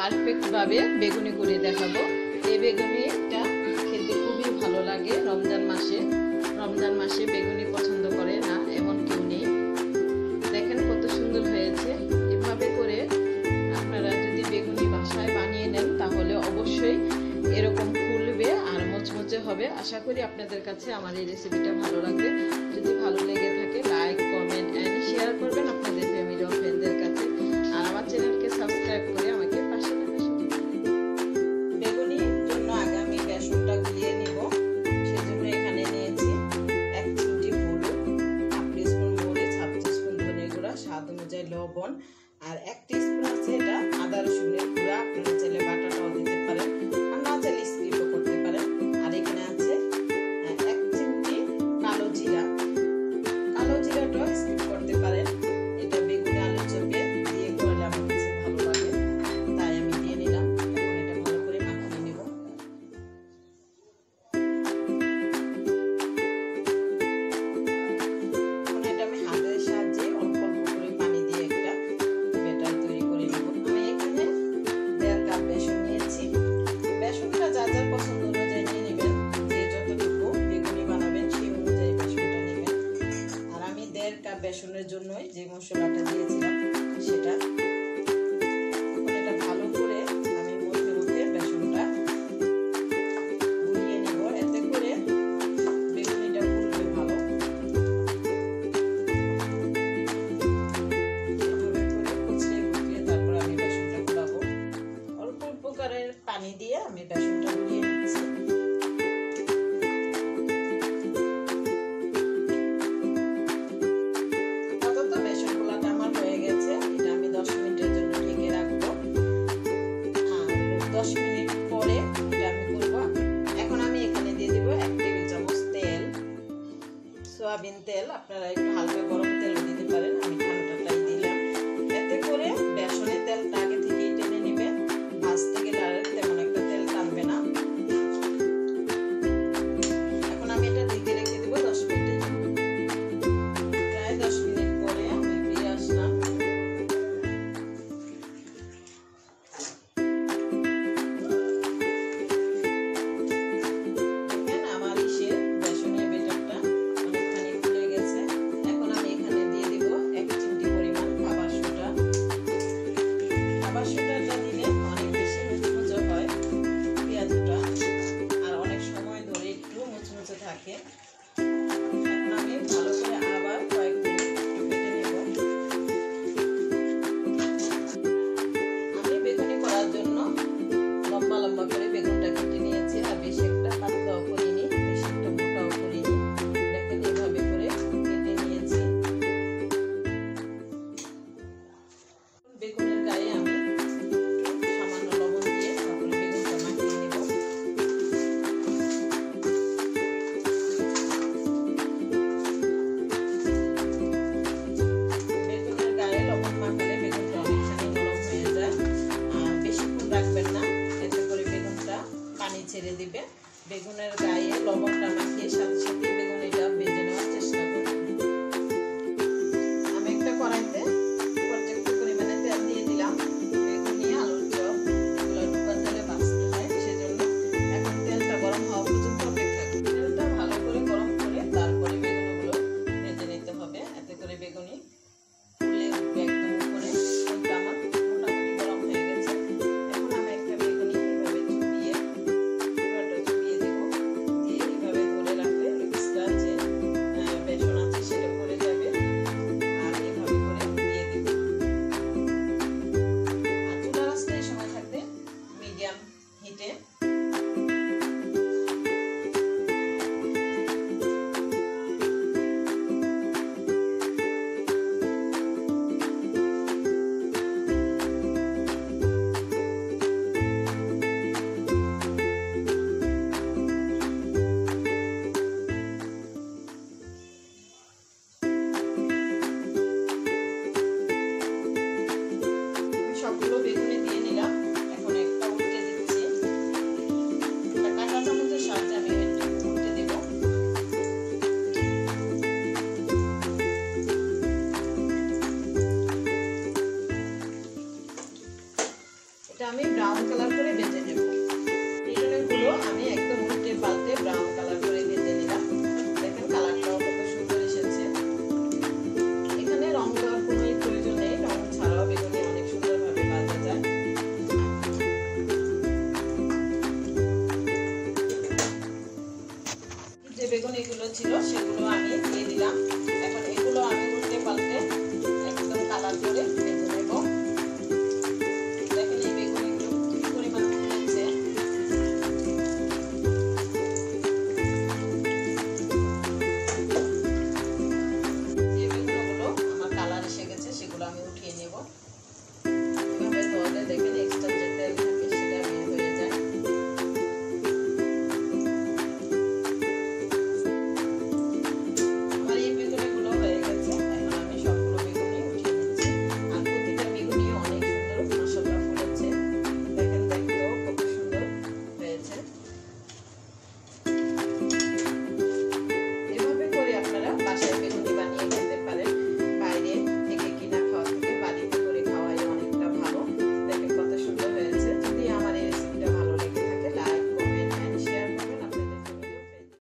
Perfect ভাবে বেগুনি করে দেখাবো। এই বেগুনিটা খেতে খুবই ভালো লাগে। রমজান মাসে বেগুনি পছন্দ করে না এমন কেউ নেই। দেখেন কত সুন্দর হয়েছে। এভাবে করে আপনারা যদি বেগুনি বাসায় বানিয়ে নেন তাহলে অবশ্যই এরকম ফুলবে আর মচমচে হবে। আশা করি আপনাদের কাছে আমার এই রেসিপিটা ভালো লাগবে। যদি ভালো লেগে থাকে লাইক, কমেন্ট এন্ড শেয়ার করবেন আপনাদের ফ্যামিলি ও ফ্রেন্ডদের কাছে। আর আমার চ্যানেলকে সাবস্ক্রাইব করে আমাকে পাশে থাকার সুযোগ করে দিন। বেগুনির জন্য আগে আমি বেসনটা গুলিয়ে নিব। সেজন্য এখানে নিয়েছি 1 চিমটি হলুদ, 1 টিস্পুন মরিচ, 1/2 টিস্পুন ধনে গুঁড়া, স্বাদ অনুযায়ী লবণ আর 1 টিস্পুন আছে এটা আদা রসুনের গুঁড়া। আপনারা চাইলে বাটাটাও দিতে পারেন আর না চাইলে স্কিপও করতে পারেন। আর এখানে আছে 1 চিমটি কালো জিরা। কালো জিরাটাও স্কিপ করতে পারেন। এটা বেগুনি আলু চপে দিয়ে করলে আমার কাছে ভালো লাগে, তাই আমি দিয়ে নিলাম। এখন এটা ভালো করে মাখিয়ে নেব। এখন এটা আমি হাতের সাহায্যে অল্প অল্প করে পানি দিয়ে একটা ব্যাটার তৈরি করে নেব। আমি এখানে 1.5 কাপ বেসন নিয়েছি। বেসনটা যার যার পছন্দ অনুযায়ী নিয়ে নেবেন। যে যতটুকু বেগুনি বানাবেন সেই অনুযায়ী বেসনটা নেবেন। আর আমি 1.5 কাপ বেসনের জন্যই যে মশলাটা দিয়েছিলাম সেটা। এখন এটা ভালো করে আমি মধ্যে মধ্যে বেসনটা গুলিয়ে নেব। এতে করে বেগুনিটা ফুলবে ভালো। এভাবে করে কুচিয়ে তারপর আমি বেসনটা গুলাবো। অল্প অল্প করে পানি দিয়ে আমি বেসনটা গুলিয়ে নিচ্ছি। আপাতত বেসন গুলাটা আমার হয়ে গেছে। এটা আমি 10 মিনিটের জন্য ঢেকে রাখবো। আর 10 মিনিট পরে এটা আমি করব। এখন আমি এখানে দিয়ে দিব 1 টেবিল চামচ তেল, সয়াবিন তেল। আপনারা একটু হালকা গরম তেল দিতে পারেন, আমি ঠান্ডাটাই দিলাম। এতে করে বেসনের তেলটা আগে থেকেই টেনে নেবে। ভাজতে গেলে আর তেমন একটা তেল টানবে না। এখন আমি এটা ঢেকে রেখে দেব 10 মিনিটের জন্য। প্রায় 10 মিনিট পরে আমি ফিরে আসলাম। দেখেন আমার বেসনের বেটারটা অনেকখানি ফুলে গেছে। এখন আমি এখানে দিয়ে দিব 1 চিমটি পরিমাণ খাবার সোডা। খাবার সোডাটা দিলে অনেক বেশি মুচমুচে হয় পেঁয়াজটা, আর অনেক সময় ধরে একটু মুচমুচে থাকে। এখন আমি ভালো করে আবার কয়েক মিনিট ভেজে নেব। আমি বেগুনি করার জন্য লম্বা লম্বা করে বেগুনটা কেটে নিয়েছি। আর বেশি একটা পাতলাও করিনি, বেশি একটা মোটাও করিনি। দেখেন এইভাবে করে কেটে নিয়েছি। বেগুনের গায়ে আমি সামান্য লবণ দিয়ে তারপরে বেগুনটা মাখিয়ে নেব। বেগুনের গায়ে লবণ মাখালে বেগুনটা অনেকখানি নরম হয়ে যায়। আর বেশিক্ষণ রাখবেন না, এতে করে বেগুনটা পানি ছেড়ে দিবে। বেগুনের গায়ে